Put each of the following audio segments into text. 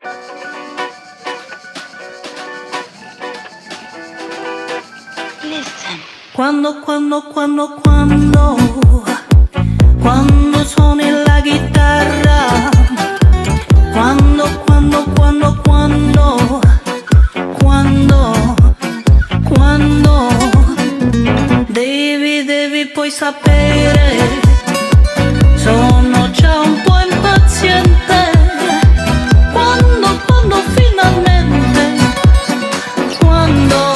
Quando suoni la chitarra, quando devi poi sapere, sono già un po' impaziente, quando finalmente, quando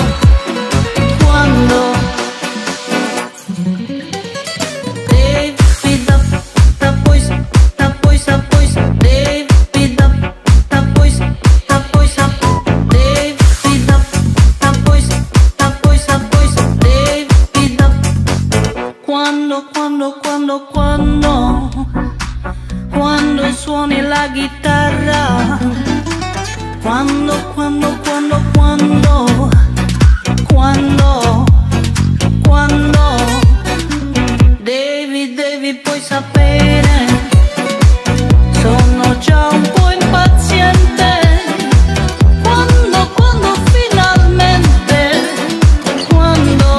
quando suoni la chitarra, quando devi poi sapere, sono già un po' impaziente, quando finalmente, quando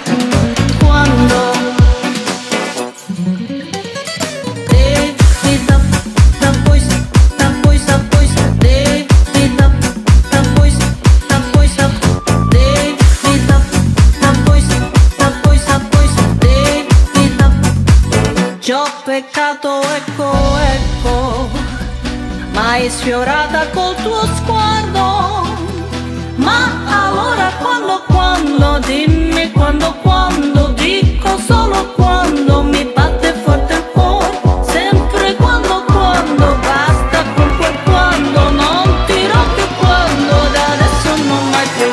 ci ho peccato, ecco, ma hai sfiorata col tuo sguardo. Ma allora quando, dimmi quando, dico solo quando, mi batte forte il cuore, sempre quando, basta con quel quando, non dirò più quando, da adesso non mai più.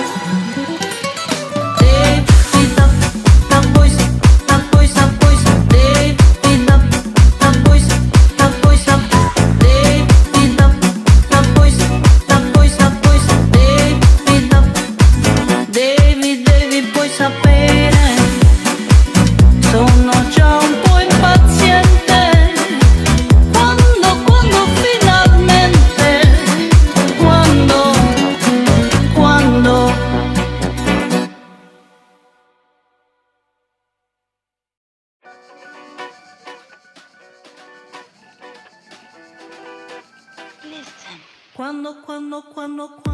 Devi poi sapere, sono già un po' impaziente, quando finalmente, quando Listen.